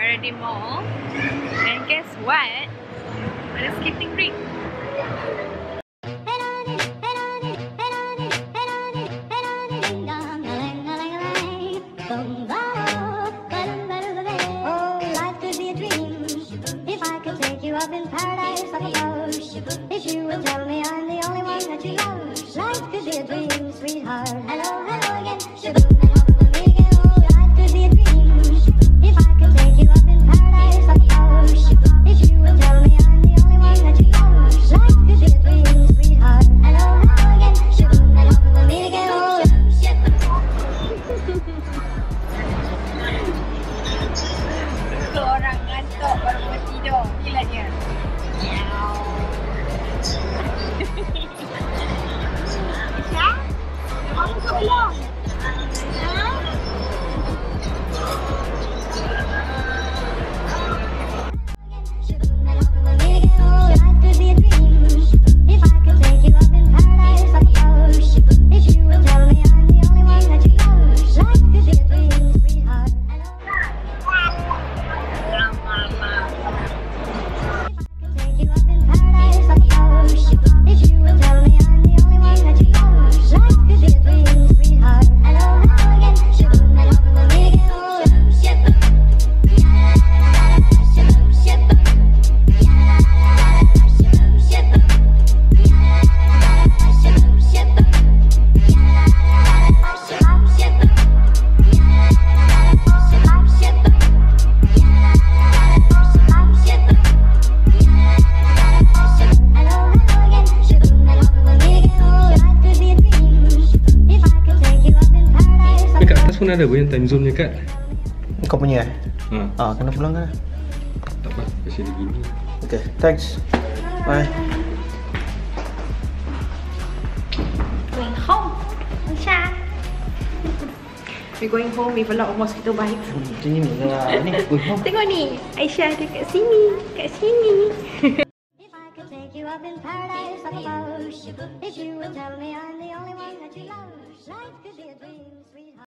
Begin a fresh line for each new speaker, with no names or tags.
Faraday Mall. And guess what? Ada skating rink.
In paradise like a ghost. If you would tell me I'm the only one that you love, life could be a dream, sweetheart. Hello, hello again. Shaboom, and we'll meet again. Oh, life could be a dream. If I could take you up in paradise like a ghost. If you would tell me I'm the only one that you love, life could be a dream, sweetheart. Hello, hello again. Shaboom, and we'll meet again. Oh,
Seorang ngantuk baru mau tidur. Gilanya. Aisyah, dah bangun ke belum?
Pun ada yang time zone nya kat.
Kau punya?
Ha.
Kena pulang kan?
Tak apa, kasi dia gini.
Okay, thanks. Bye.
Going home. Aisyah. We're going home with a lot of mosquito bites.
Sini lah. Ni go home.
Tengok ni, Aisyah ada kat sini. Kat sini.
if I could take you up in paradise like a ghost. If you would tell me I'm the only one that you love, life could be a dream, sweetheart.